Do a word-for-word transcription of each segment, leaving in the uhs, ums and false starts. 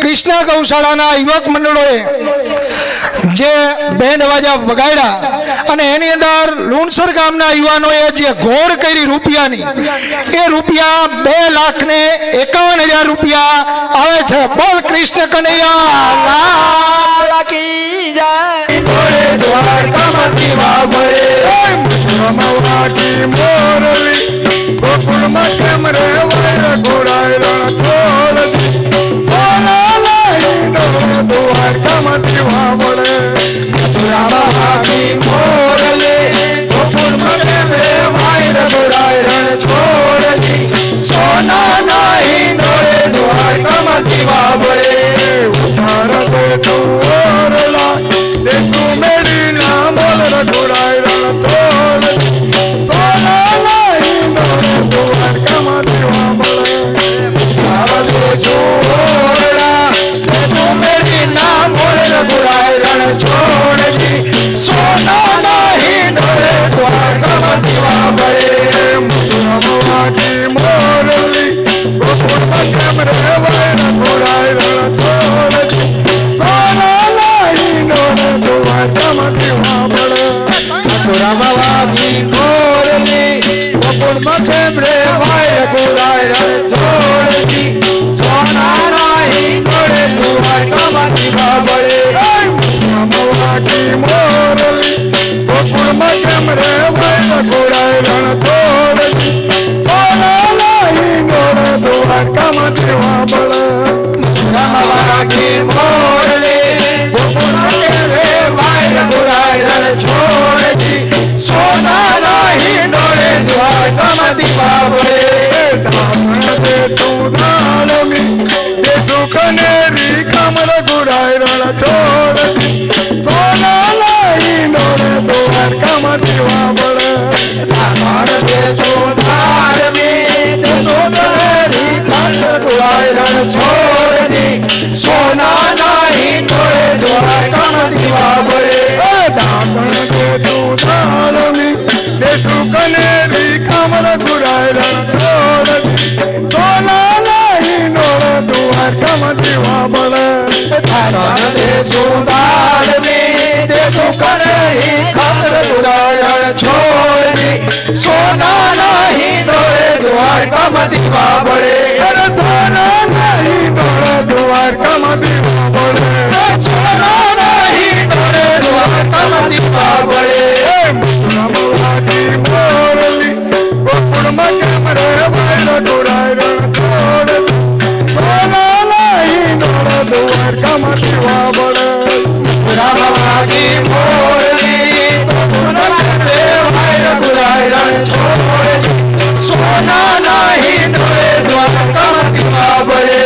कृष्णा गौशाळाना युवक मंडळोए जे बेंड वाजा वगाड्या અને એની અંદર લુણસર ગામના યુવાનોએ જે ઘોડ કરી રૂપિયાની એ રૂપિયા બે લાખ ને એકાવન હજાર રૂપિયા આવે છે। બોલ કૃષ્ણ કનૈયા લાલ કી જય। બોલે દ્વારકામાંથી વાવળે મમવા की મોરલી ગોકુળમાં કેમ રે વાયર ઘોડાય રણ છોડ દી સોના લઈને દ્વારકામાંથી વાવળે મથુરામાં की મોરલી ગોકુળમાં કેમ રે વાયર ઘોડાય રણ છોડ દી સોના લઈને દ્વારકામાંથી વાવળે ઉધાર દે ચોરલા દે તું મેરી નામ બોલ ઘોડાય રણ છોડ દી સોના લઈને દ્વારકામાંથી વાવળે ઉધાર દે ચોરલા દે તું મેરી નામ બોલ ઘોડાય રણ છોડ दी सोना नहीं डोले द्वारकामाथी वावड़े मथुरा की मोरली गोकुळમાં કેમ રે વાયર ઘોડાય રણ છોડ દી સોના નહીં ડોલે દ્વારકામાથી વાવળે મથુરા की मोरली गोकुळમાં કેમ રે વાયર ઘોડાય રણ છોડ दी सोना नहीं डोले द्वारकामाથી वावड़े की मोरली गोकुळમાં કેમ રે વાયર ઘોડાય રણ છોડ દી સોના નહીં ડોલે દ્વારકામાથી વાવળે મથુરા की मोरली गोकुळમાં કેમ રે વાયર ઘોડાય રણ છોડ દી સોના નહીં ડોલે દ્વારકામાથી વાવળે દામણ દે સુધાલમી દે સુકનેરી કમર ઘોડાય રણ છોડ દી સોના નહીં ડોલે દ્વારકામાથી વાવળે દામણ દે સુધાલમી દે સુકનેરી કમર ઘોડાય રણ છોડ દી સોના નહીં ડોલે દ્વારકામાથી વાવળે દામણ દે સુધાલમી દે સુકનેરી કમર ઘોડાય રણ છોડ દી સોના નહીં ડોલે દ્વારકામાથી વાવળે દામણ દે સુધાલમી દે સુકનેરી કમર ઘોડાય રણ છોડ દી સોના નહીં ડોલે દ્વારકામાથી વાવળે સોના નહીં ડોલે દ્વારકામાથી વાવળે સોના નહીં ડોલે દ્વારકામાથી વાવળે મથુરા की मोरली गोकुळમાં કેમ રે વાયર ઘોડાય રણ છોડ દી સોના નહીં ડોલે દ્વારકામાથી વાવળે મથુરા की मोरली गोकुळમાં કેમ રે વાયર ઘોડાય રણ છોડ દી સોના નહીં ડોલે દ્વારકામાથી વાવળે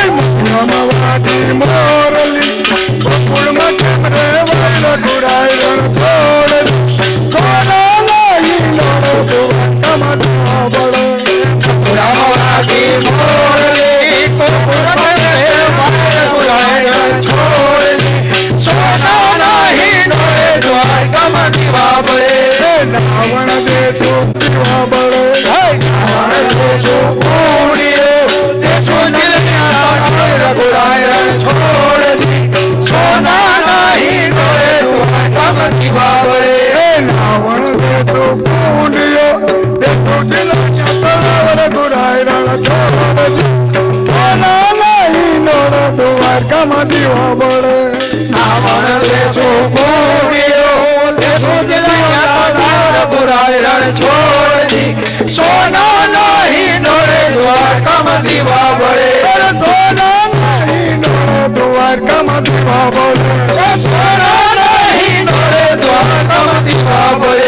મથુરા की मोरली गोकुळમાં કેમ રે વાયર ઘોડાય રણ છોડ દી સોના નહીં ડોલે દ્વારકામાથી વાવળે મથુરા की मोरली गोकुळમાં કેમ રે વાયર ઘોડાય રણ છોડ દી સોના નહીં ડોલે દ્વારકામાથી વાવળે રાવણ દે ચોકી વાવળે રાવણ દે ચોકુડીઓ દે ચોકીયા વાયર ઘોડાય રણ છોડ દી સોના નહીં ડોલે દ્વારકામાથી વાવળે રાવણ દે ચોકુડીઓ દે ચોકીયા વાયર ઘોડાય રણ છોડ દી સોના નહીં ડોલે દ્વારકામાથી વાવળે રાવણ દે ચોકુડીઓ દે ચોકીયા વાયર ઘોડાય રણ છોડ દી સોના નહીં ડોલે દ્વારકામાથી વાવળે સોના નહીં ડોલે દ્વારકામાથી વાવળે સોના નહીં ડોલે દ્વારકામાથી વાવળે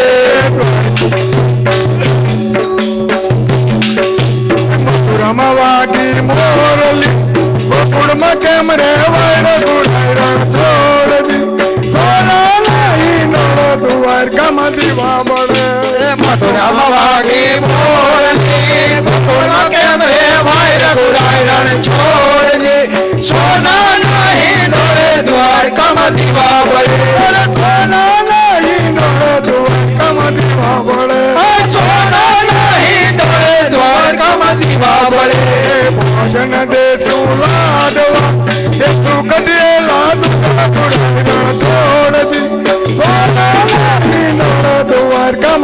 મથુરામાં की मोरली गोकुळમાં કેમ રે વાયર ઘોડાય રણ છોડ દી સોના નહીં ડોલે દ્વારકામાથી વાવળે મથુરામાં की मोरली गोकुळમાં કેમ રે વાયર ઘોડાય રણ છોડ દી સોના નહીં ડોલે દ્વારકામાથી વાવળે સોના નહીં ડોલે દ્વારકામાથી વાવળે સોના નહીં ડોલે દ્વારકામાથી વાવળે ભોજન દે સુલાડવા દે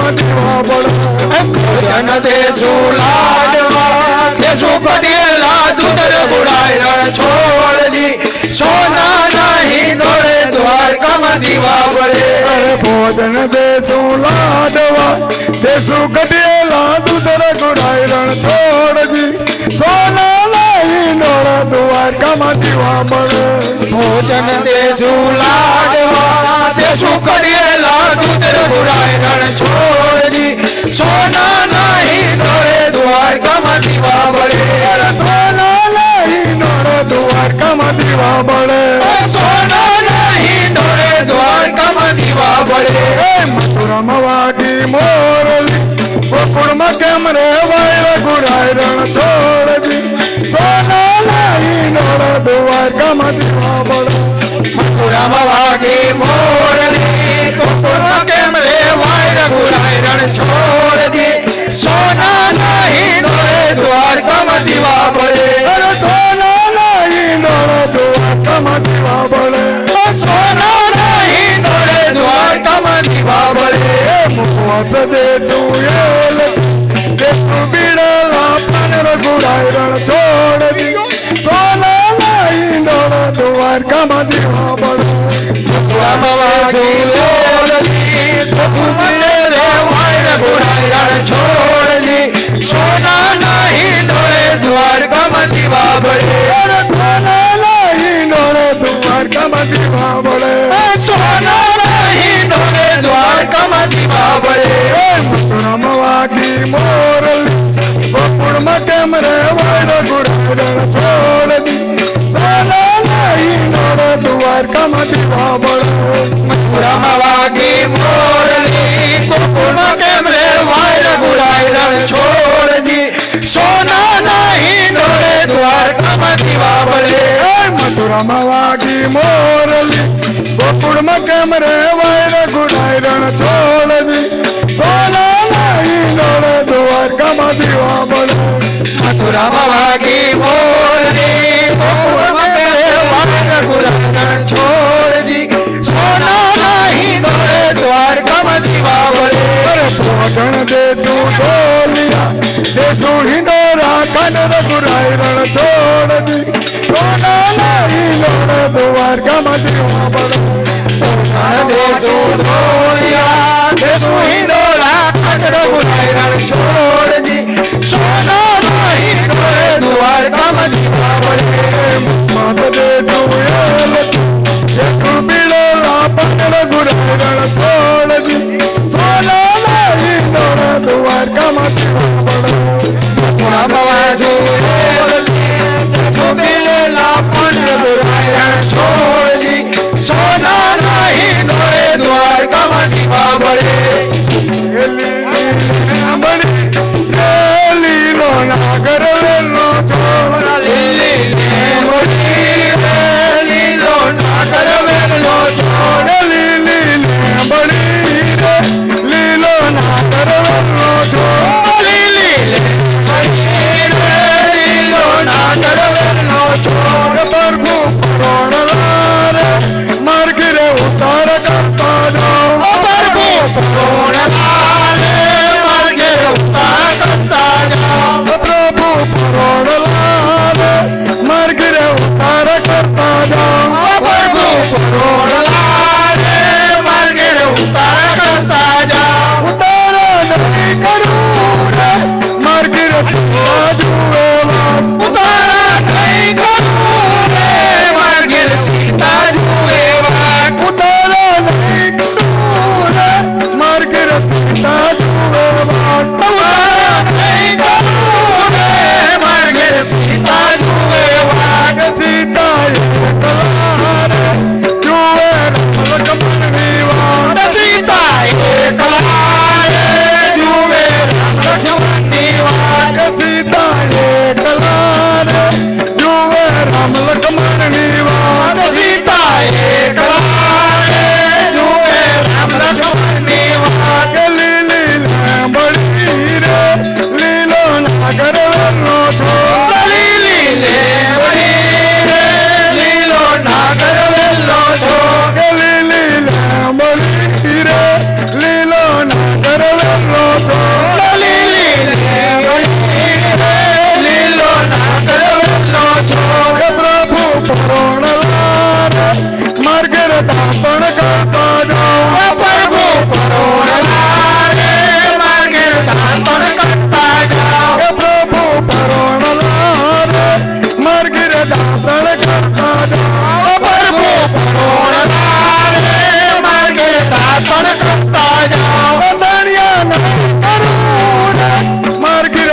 દીવા પડે ભોજન દેશું લાડવા દેશું કઢેલા દૂધર ગુડાઈ રણ છોડ દી સોના નહીં ડોળે દ્વારકામાં દીવા પડે અરે ભોજન દેશું લાડવા દેશું કઢેલા દૂધર ગુડાઈ રણ છોડ દી સોના નહીં ડોળે દ્વારકામાં દીવા પડે ભોજન દેશું લાડવા દેશું કઢેલા દૂધર ગુડાઈ રણ છોડ દી સોના નહીં ડોળે દ્વારકામાં દીવા પડે સોના નહીં ડોળે દ્વારકામાં દીવા પડે સોના નહીં ડોળે દ્વારકામાં દીવા પડે મથુરામાં વાગી મોરલી ગોકુળમાં કેમ રે વાયર ગુરાય રણ છોડ દી સોના નહીં ડોળે દ્વારકામાં દીવા પડે મથુરામાં વાગી મોરલી ગોકુળમાં કેમ રે વાયર ગુરાય રણ છોડ દી સોના નહીં ડોળે દ્વારકામાં દીવા પડે અરે સોના નહીં ડોળે દ્વારકામાં દીવા પડે સોના નહીં ડોળે દ્વારકામાં દીવા પડે મુખવાસ દેશું એલ દેશું બીડલા પાનર ગુરાય રણ છોડ દી સોના નહીં ડોળે દ્વારકામાં દીવા પડે મથુરામાં વાગી મોરલી ગોકુળમાં રે વાયર ગુરાય રણ છોડ દી સોના નહીં ડોળે દ્વારકામાં દીવા પડે અરે સોના નહીં ડોળે દ્વારકામાં દીવા પડે સોના નહીં ડોળે દ્વારકામાં દીવા પડે મથુરામાં વાગી મોરલી ગોકુળમાં કેમ રે વાયર ગુરાય રણ છોડ દી સોના નહીં ડોળે દ્વારકામાં દીવા પડે મથુરામાં વાગી મોરલી ગોકુળમાં કેમ રે વાયર ગુરાય રણ છોડ દી સોના નહીં ડોળે દ્વારકામાં દીવા પડે મથુરામાં વાગી મોરલી ગોકુળમાં કેમ રે વાયર ગુરાય રણ છોડ દી સોના નહીં ડોળે દ્વારકામાં દીવા પડે મથુરામાં વાગી મોરલી ગોકુળમાં કેમ રે વાયર ગુરાય રણ છોડ દી સોના નહીં ડોળે દ્વારકામાં દીવા પડે અરે ભોજન દેશું ઢોલિયા દેશું હિંડોરા કાનર ગુરાય રણ છોડ દી સોના નહીં ડોળે દ્વારકામાં દીવા પડે દેશું ઢોલિયા દેશું હિંડોરા કાનર ગુરાય રણ છોડ દી સોના નહીં ડોળે દ્વારકામાં દીવા પડે માત દેશું એલ દેશું બીડલા પાનર ગુરાય રણ છોડ દી સોના નહીં ડોળે દ્વારકામાં દીવા પડે મથુરામાં વાગી દેશું બીડલા પાનર ગુરાય રણ છોડ દી સોના નહીં ડોળે દ્વારકામાં દીવા પડે લીલો નાગર વેલો છોડ લીલી લીલો નાગર વેલો છોડ લીલી લેબડી રે લીલો નાગર વેલો છોડ લીલી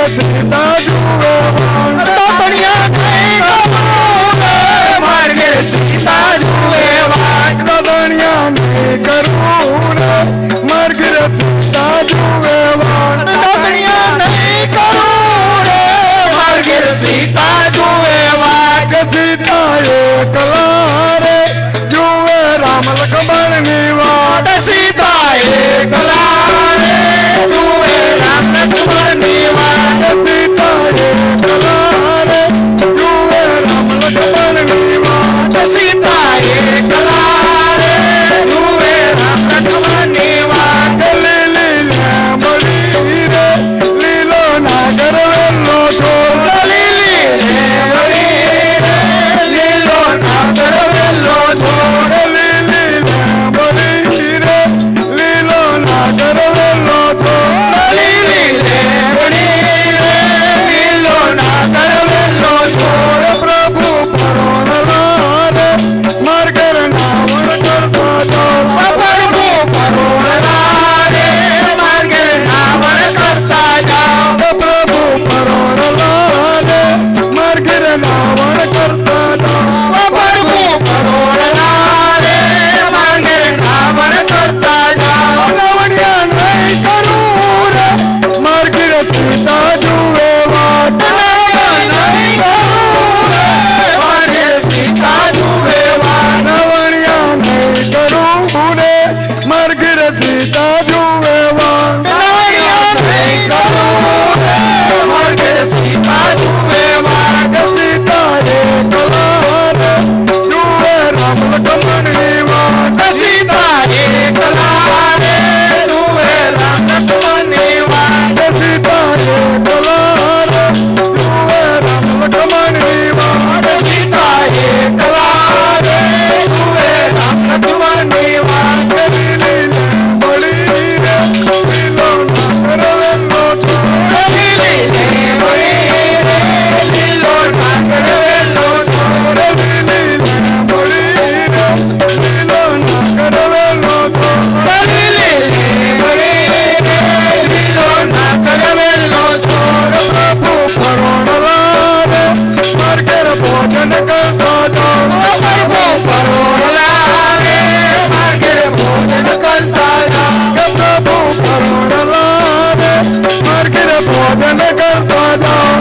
सीता जुए वाण दुनिया नहीं करूँ रे मार के सीता जुए वाण दुनिया नहीं करूँ रे मार के सीता जुए वाण दुनिया नहीं करूँ रे मार के सीता जुए वाण सीता एक लारे जुए राम लक्ष्मण निवार सीता एक लारे जुए राम लक्ष्मण निवार सीता एक लारे जुए राम लक्ष्मण निवार सीता एक लारे जुए राम लक्ष्मण निवार लीली बड़ी रे लीलो नागर वेलो छोड़ लीली बड़ी रे लीलो नागर वेलो छोड़ लीली बड़ी रे लीलो नागर वेलो छोड़ लीली बड़ी रे लीलो नागर वेलो छोड़ प्रभु परोण लारे मार कर नावण करता जाओ प्रभु परोण लारे मार के नावण करता जाओ प्रभु परोण लारे मार कर नावण करता जाओ प्रभु परोण लारे मार के नावण करता जाओ रावणिया नहीं करूँ रे मार कर सीता जुए वाट नहीं करूँ रे मार के सीता जुए वाण रावणिया नहीं करूँ रे मार कर सीता जुए वाट नहीं करूँ रे मार के सीता जुए वाण सीता एक लारे जुए राम लक्ष्मण निवार सीता एक लारे जुए राम लक्ष्मण निवार सीता एक लारे जुए राम लक्ष्मण निवार सीता एक लारे जुए राम लक्ष्मण निवार लीली बड़ी रे लीलो नागर वेलो छोड़ लीली बड़ी रे लीलो नागर वेलो छोड़ लीली बड़ी रे लीलो नागर वेलो छोड़ लीली बड़ी रे लीलो नागर वेलो छोड़ प्रभु परोण लारे मार कर भोजन करता जाओ प्रभु परोण लारे मार के भोजन करता जाओ प्रभु परोण लारे मार कर भोजन करता जाओ